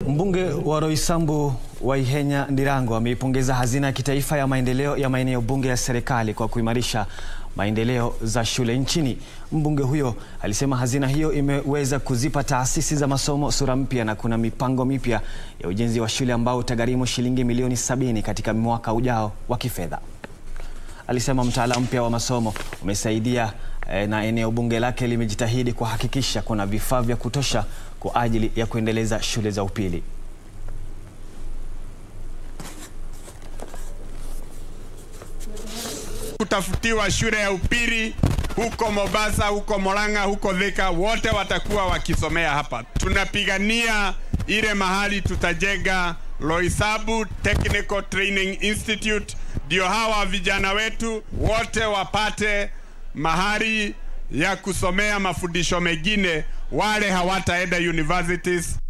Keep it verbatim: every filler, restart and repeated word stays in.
Mbunge wa Roysambu Waihenya Ndirango ameipongeza hazina ya kitaifa ya maendeleo ya maeneo bunge ya serikali kwa kuimarisha maendeleo za shule nchini. Mbunge huyo alisema hazina hiyo imeweza kuzipa taasisi za masomo sura mpya na kuna mipango mipya ya ujenzi wa shule ambao utagharimu shilingi milioni sabini katika mwaka ujao wa kifedha. Alisema mtaala mpya wa masomo umesaidia eh, na eneo bunge lake limejitahidi kuhakikisha kuna vifaa vya kutosha kwa ajili ya kuendeleza shule za upili. Kutafutiwa shule ya upili huko Mombasa, huko Murang'a, huko Thika, wote watakuwa wakisomea hapa. Tunapigania ile mahali tutajenga Roysambu Technical Training Institute, ndio hawa vijana wetu wote wapate mahali ya kusomea mafundisho mengine, wale hawataenda universities.